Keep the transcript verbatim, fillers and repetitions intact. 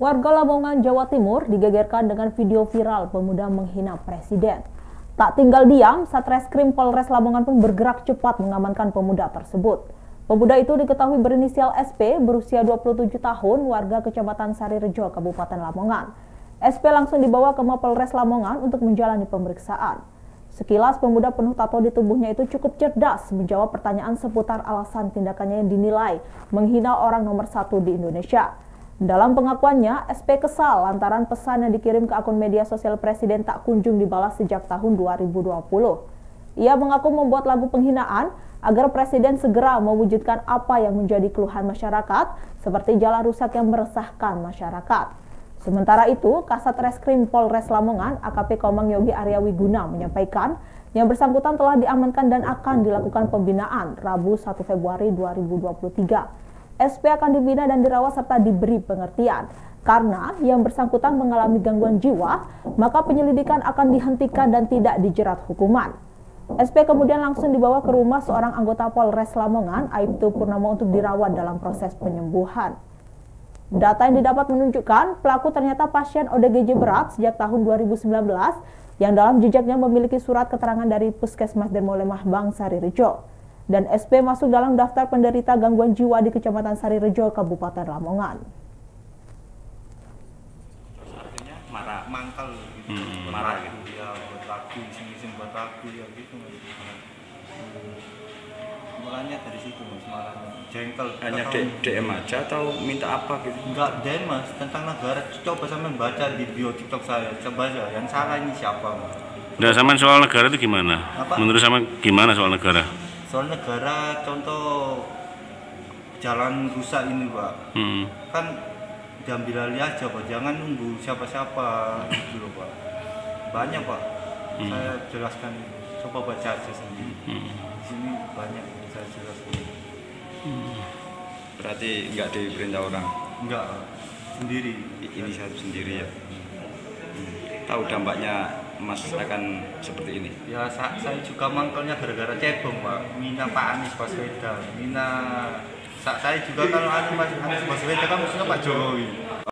Warga Lamongan, Jawa Timur digegerkan dengan video viral pemuda menghina presiden. Tak tinggal diam, Satreskrim Polres Lamongan pun bergerak cepat mengamankan pemuda tersebut. Pemuda itu diketahui berinisial S P, berusia dua puluh tujuh tahun, warga Kecamatan Sarirejo, Kabupaten Lamongan. S P langsung dibawa ke Mapolres Lamongan untuk menjalani pemeriksaan. Sekilas pemuda penuh tato di tubuhnya itu cukup cerdas menjawab pertanyaan seputar alasan tindakannya yang dinilai menghina orang nomor satu di Indonesia. Dalam pengakuannya, S P kesal lantaran pesan yang dikirim ke akun media sosial Presiden tak kunjung dibalas sejak tahun dua ribu dua puluh. Ia mengaku membuat lagu penghinaan agar Presiden segera mewujudkan apa yang menjadi keluhan masyarakat, seperti jalan rusak yang meresahkan masyarakat. Sementara itu, Kasat Reskrim Polres Lamongan, A K P Komang Yogi Arya Wiguna menyampaikan yang bersangkutan telah diamankan dan akan dilakukan pembinaan Rabu satu Februari dua ribu dua puluh tiga. S P akan dibina dan dirawat serta diberi pengertian. Karena yang bersangkutan mengalami gangguan jiwa, maka penyelidikan akan dihentikan dan tidak dijerat hukuman. S P kemudian langsung dibawa ke rumah seorang anggota Polres Lamongan, Aibtu Purnama, untuk dirawat dalam proses penyembuhan. Data yang didapat menunjukkan pelaku ternyata pasien O D G J berat sejak tahun dua ribu sembilan belas yang dalam jejaknya memiliki surat keterangan dari Puskesmas Dermolemah Bang Sarirejo. Dan S P masuk dalam daftar penderita gangguan jiwa di Kecamatan Sarirejo, Kabupaten Lamongan. Artinya marah, mangkal gitu, hmm, marah gitu, ya buat lagu, iseng-iseng buat lagu ya gitu. Mulanya dari situ mas, marahnya, jengkel. Hanya D M aja atau minta apa gitu? Enggak, D M mas, tentang negara. Coba sampai baca di bio TikTok saya, coba aja, yang salah ini siapa mas? Nah, sama soal negara itu gimana? Apa? Menurut sama gimana soal negara? Soal negara, contoh jalan rusak ini pak, hmm. kan diambil alih aja pak, jangan nunggu siapa-siapa gitu loh pak. Banyak pak, hmm. saya jelaskan, coba baca aja sendiri. Hmm. Di sini banyak saya jelaskan. Hmm. Berarti nggak diperintah orang? Nggak, sendiri. Ini saya sendiri ya. Hmm. Tahu dampaknya Mas akan seperti ini? Ya saya juga mangkelnya gara-gara cebong pak, mina Pak Anies Baswedan, mina saya juga kalau Anies Baswedan kan maksudnya Pak Jokowi.